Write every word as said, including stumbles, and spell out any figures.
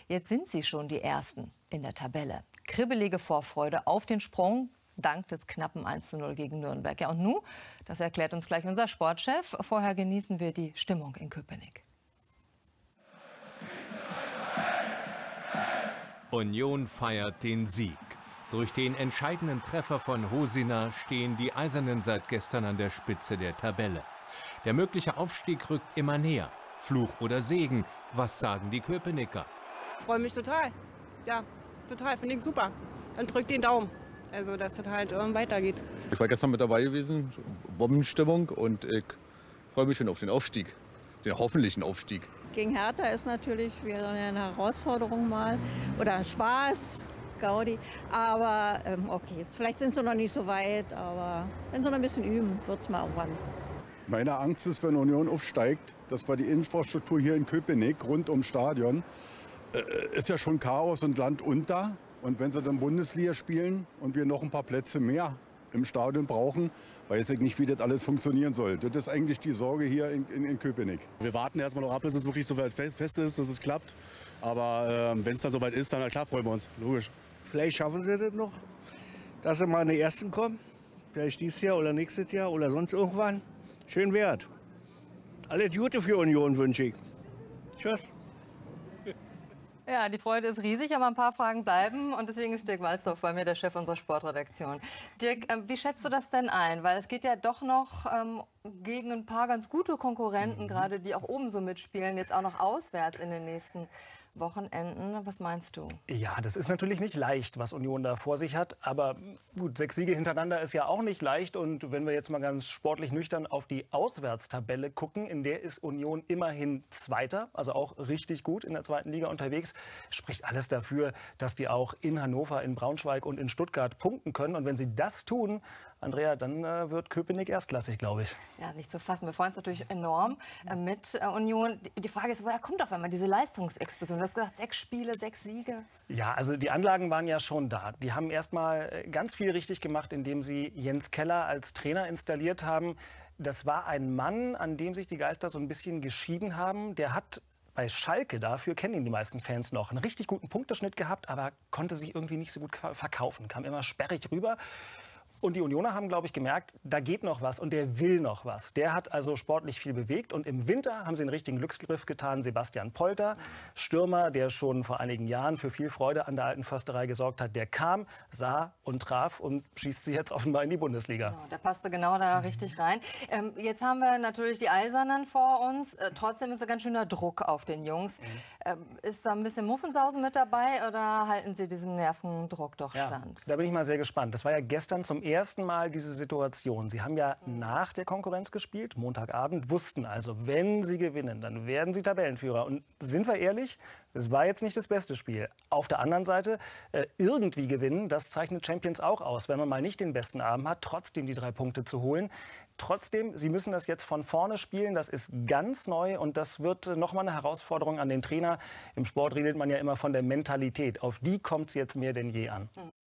Jetzt sind sie schon die Ersten in der Tabelle. Kribbelige Vorfreude auf den Sprung dank des knappen eins zu null gegen Nürnberg. Ja, und nun, das erklärt uns gleich unser Sportchef. Vorher genießen wir die Stimmung in Köpenick. Union feiert den Sieg. Durch den entscheidenden Treffer von Hosiner stehen die Eisernen seit gestern an der Spitze der Tabelle. Der mögliche Aufstieg rückt immer näher. Fluch oder Segen, was sagen die Köpenicker? Ich freue mich total. Ja, total, finde ich super. Dann drückt den Daumen, also dass es halt ähm, weitergeht. Ich war gestern mit dabei gewesen, Bombenstimmung, und ich freue mich schon auf den Aufstieg, den hoffentlichen Aufstieg. Gegen Hertha ist natürlich wieder eine Herausforderung mal oder ein Spaß, Gaudi. Aber ähm, okay, vielleicht sind sie noch nicht so weit, aber wenn sie noch ein bisschen üben, wird es mal irgendwann. Meine Angst ist, wenn Union aufsteigt, dass wir die Infrastruktur hier in Köpenick rund ums Stadion, äh, ist ja schon Chaos und Land unter. Und wenn sie dann Bundesliga spielen und wir noch ein paar Plätze mehr im Stadion brauchen, weiß ich nicht, wie das alles funktionieren soll. Das ist eigentlich die Sorge hier in, in, in Köpenick. Wir warten erstmal noch ab, bis es wirklich so weit fest ist, dass es klappt. Aber äh, wenn es dann soweit ist, dann na klar freuen wir uns, logisch. Vielleicht schaffen sie das noch, dass sie mal in die Ersten kommen. Vielleicht dieses Jahr oder nächstes Jahr oder sonst irgendwann. Schön wert. Alles Gute für Union wünsche ich. Tschüss. Ja, die Freude ist riesig, aber ein paar Fragen bleiben. Und deswegen ist Dirk Walzdorf bei mir, der Chef unserer Sportredaktion. Dirk, äh, wie schätzt du das denn ein? Weil es geht ja doch noch ähm, gegen ein paar ganz gute Konkurrenten, mhm. gerade die auch oben so mitspielen, jetzt auch noch auswärts in den nächsten Wochenenden. Was meinst du? Ja, das ist natürlich nicht leicht, was Union da vor sich hat. Aber gut, sechs Siege hintereinander ist ja auch nicht leicht. Und wenn wir jetzt mal ganz sportlich nüchtern auf die Auswärtstabelle gucken, in der ist Union immerhin Zweiter, also auch richtig gut in der zweiten Liga unterwegs. Spricht alles dafür, dass die auch in Hannover, in Braunschweig und in Stuttgart punkten können. Und wenn sie das tun, Andrea, dann äh, wird Köpenick erstklassig, glaube ich. Ja, nicht zu fassen. Wir freuen uns natürlich enorm äh, mit äh, Union. Die Frage ist, woher kommt auf einmal diese Leistungsexplosion? Du hast gesagt, sechs Spiele, sechs Siege. Ja, also die Anlagen waren ja schon da. Die haben erst mal ganz viel richtig gemacht, indem sie Jens Keller als Trainer installiert haben. Das war ein Mann, an dem sich die Geister so ein bisschen geschieden haben. Der hat bei Schalke, dafür kennen ihn die meisten Fans noch, einen richtig guten Punkteschnitt gehabt, aber konnte sich irgendwie nicht so gut verkaufen. Kam immer sperrig rüber. Und die Unioner haben, glaube ich, gemerkt, da geht noch was und der will noch was. Der hat also sportlich viel bewegt. Und im Winter haben sie einen richtigen Glücksgriff getan. Sebastian Polter, Stürmer, der schon vor einigen Jahren für viel Freude an der alten Försterei gesorgt hat, der kam, sah und traf und schießt sie jetzt offenbar in die Bundesliga. Genau, der passte genau da richtig rein. Ähm, jetzt haben wir natürlich die Eisernen vor uns. Äh, trotzdem ist da ganz schöner Druck auf den Jungs. Mhm. Ähm, ist da ein bisschen Muffensausen mit dabei oder halten sie diesem Nervendruck doch ja, stand? Da bin ich mal sehr gespannt. Das war ja gestern zum ersten Mal diese Situation. Sie haben ja nach der Konkurrenz gespielt, Montagabend, wussten also, wenn sie gewinnen, dann werden sie Tabellenführer. Und sind wir ehrlich, das war jetzt nicht das beste Spiel. Auf der anderen Seite, äh, irgendwie gewinnen, das zeichnet Champions auch aus. Wenn man mal nicht den besten Abend hat, trotzdem die drei Punkte zu holen. Trotzdem, sie müssen das jetzt von vorne spielen. Das ist ganz neu und das wird äh, noch mal eine Herausforderung an den Trainer. Im Sport redet man ja immer von der Mentalität. Auf die kommt es jetzt mehr denn je an.